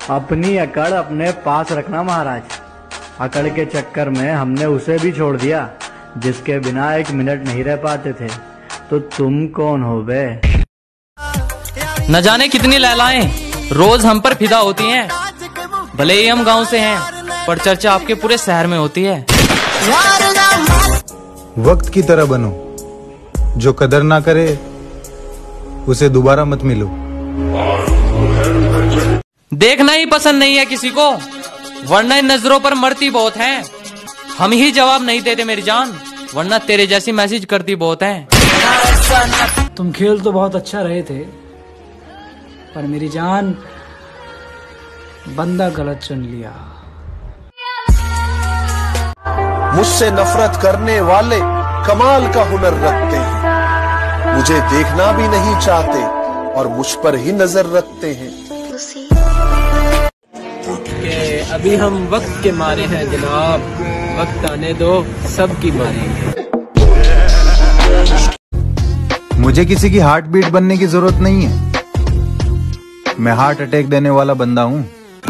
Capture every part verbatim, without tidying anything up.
अपनी अकड़ अपने पास रखना महाराज। अकड़ के चक्कर में हमने उसे भी छोड़ दिया जिसके बिना एक मिनट नहीं रह पाते थे। तो तुम कौन हो बे? न जाने कितनी लैलाएं रोज हम पर फिदा होती हैं। भले ही हम गांव से हैं पर चर्चा आपके पूरे शहर में होती है। वक्त की तरह बनो, जो कदर ना करे उसे दोबारा मत मिलो। देखना ही पसंद नहीं है किसी को, वरना इन नजरों पर मरती बहुत हैं। हम ही जवाब नहीं देते मेरी जान, वरना तेरे जैसी मैसेज करती बहुत हैं। तुम खेल तो बहुत अच्छा रहे थे, पर मेरी जान बंदा गलत चुन लिया। मुझसे नफरत करने वाले कमाल का हुनर रखते हैं, मुझे देखना भी नहीं चाहते और मुझ पर ही नजर रखते हैं। कि अभी हम वक्त के मारे हैं जनाब, वक्त आने दो सबकी मारेंगे। मुझे किसी की हार्ट बीट बनने की जरूरत नहीं है, मैं हार्ट अटैक देने वाला बंदा हूँ।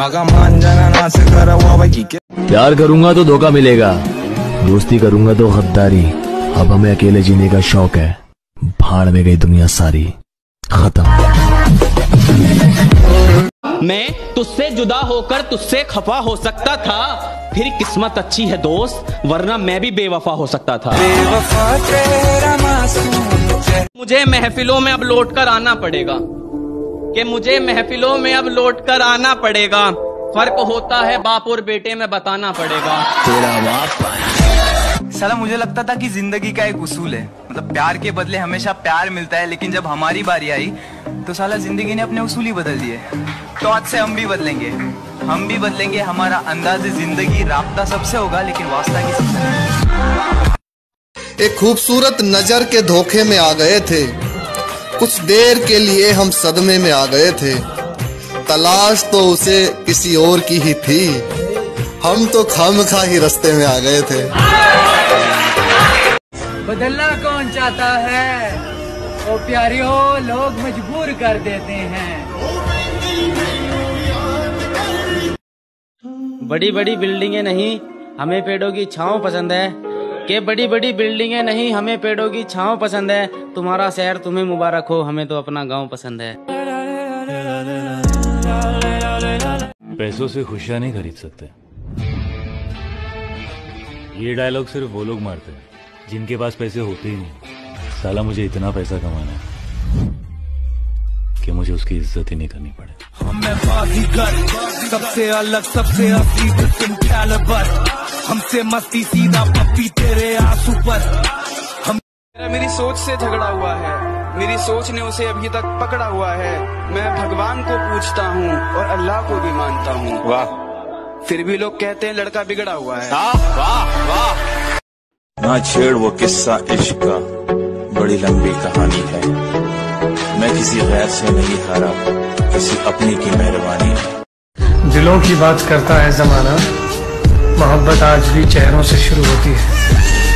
प्यार करूंगा तो धोखा मिलेगा, दोस्ती करूंगा तो गद्दारी। अब हमें अकेले जीने का शौक है, भाड़ में गई दुनिया सारी, खत्म। मैं तुझसे जुदा होकर तुझसे खफा हो सकता था, फिर किस्मत अच्छी है दोस्त, वरना मैं भी बेवफा हो सकता था। मुझे महफिलों में अब लौट कर आना पड़ेगा, कि मुझे महफिलों में अब लौट कर आना पड़ेगा। फर्क होता है बाप और बेटे में बताना पड़ेगा। तेरा बाप साला, मुझे लगता था कि जिंदगी का एक उसूल है, मतलब प्यार के बदले हमेशा प्यार मिलता है, लेकिन जब हमारी बारी आई तो साला जिंदगी ने अपने उसूल ही बदल दिए। तो आज से हम भी बदलेंगे, हम भी बदलेंगे। हमारा अंदाज़े जिंदगी राब्ता सबसे होगा, लेकिन वास्ता किसी से नहीं। एक खूबसूरत नजर के धोखे में आ गए थे, कुछ देर के लिए हम सदमे में आ गए थे। तलाश तो उसे किसी और की ही थी, हम तो खामखा ही रास्ते में आ गए थे। बदलना कौन चाहता है, ओ प्यारियों लोग मजबूर कर देते हैं। बड़ी बड़ी बिल्डिंगें नहीं हमें पेड़ों की छांव पसंद है, कि बड़ी बड़ी बिल्डिंगें नहीं हमें पेड़ों की छांव पसंद है। तुम्हारा शहर तुम्हें मुबारक हो, हमें तो अपना गांव पसंद है। पैसों से खुशियां नहीं खरीद सकते, ये डायलॉग सिर्फ वो लोग मारते हैं जिनके पास पैसे होते ही नहीं। साला मुझे इतना पैसा कमाना है कि मुझे उसकी इज्जत ही नहीं करनी पड़े। सबसे अलग सबसे असली हमसे मस्ती सीधा पप्पी तेरे आंसू पर। हम मेरी सोच से झगड़ा हुआ है, मेरी सोच ने उसे अभी तक पकड़ा हुआ है। मैं भगवान को पूछता हूँ और अल्लाह को भी मानता हूँ, वाह फिर भी लोग कहते हैं लड़का बिगड़ा हुआ है। वाह वाह। ना छेड़ वो किस्सा इश्क का, बड़ी लंबी कहानी है। मैं किसी गैर से नहीं हारा, किसी अपनी की मेहरबानी है। दिलों की बात करता है जमाना, मोहब्बत आज भी चेहरों से शुरू होती है।